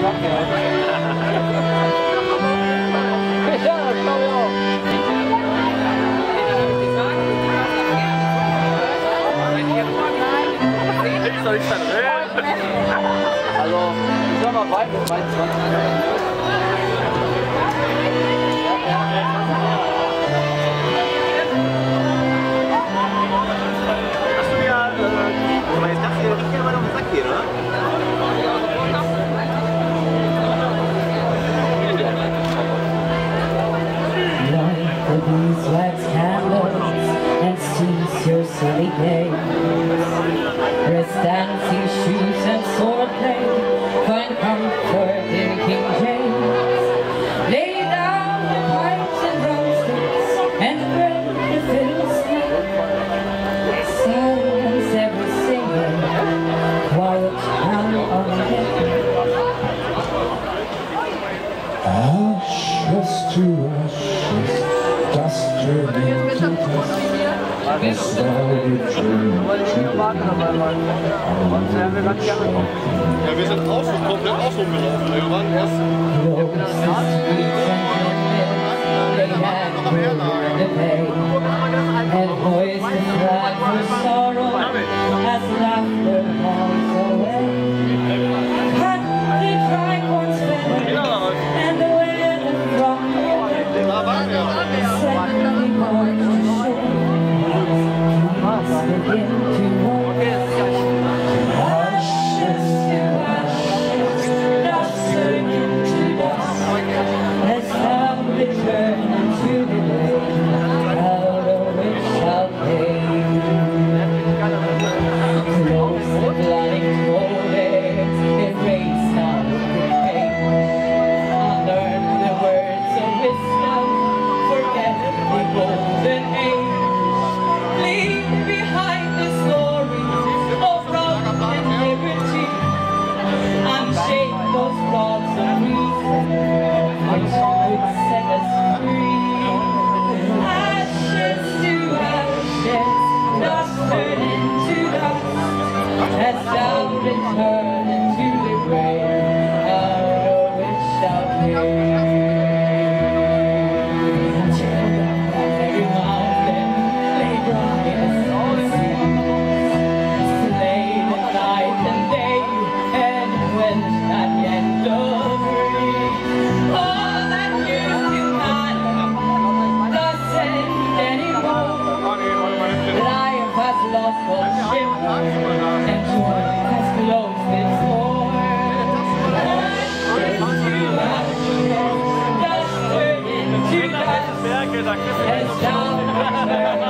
Soll ich dann reden? Also, ich soll mal weit mit meinen 20 Hast du ja, aber jetzt dachte ich, riecht ja immer noch ein Sack hier, oder? These wax candles and cease your silly games. Rest dancing shoes and swordplay, find comfort in King James. Lay down the pipes and drumsticks and break the fiddle snake. Silence every singing, quiet down on deck. Ashes to ashes, dust turning to dust, as thou return to Ja, wir sind außen, komplett außen rumgelaufen. Wir waren erst noch am Herlager. And voice the cry for sorrow as laughter falls away. Cut the tricorn's feather and the weather from Da waren wir. set the boy to shore. Must begin to walk. Ashes to ashes, dust turning to dust, as thou return into the day, out of which shall pay. Close the blinding forehead, erase now the pain. Unlearn the words of wisdom, forget the golden age. Leave behind the stories of wrong and liberty. Unshake those rods of reason, which would set us free. Ashes to ashes, dust turn into dust, as thou return into the grave, out of which thou came. Every mountain lay dry as the sea, slain night and day, and quenched not yet the breeze. All that used to matter doesn't anymore. Life has lost all ship, and joy has closed its door. Ashes to ashes, dust turn into dust, as thou return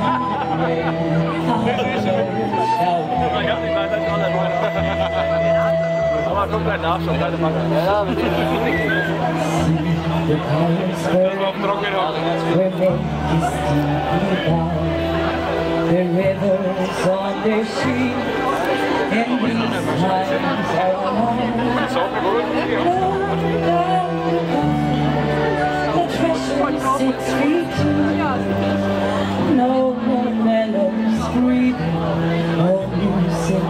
Aber kommt gleich Nachschub, keine Mangel. Ja, mit dem the colors Das war auf trockenen Hocken. where make is deeply down. The rivers on their sheet, and these times are long. Ist auch gut. The treasure 6 feet deep. No more mellows breathing, no music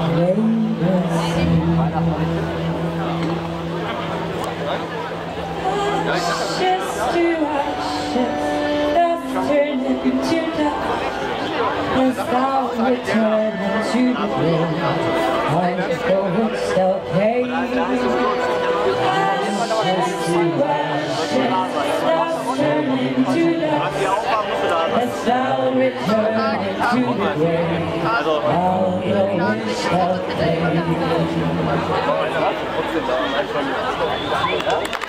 ashes to ashes, dust turn into dust, as thou return into the grave, life for which thou paid. Ashes to ashes, dust turn into dust, as thou return into the grave, out of which thou paid.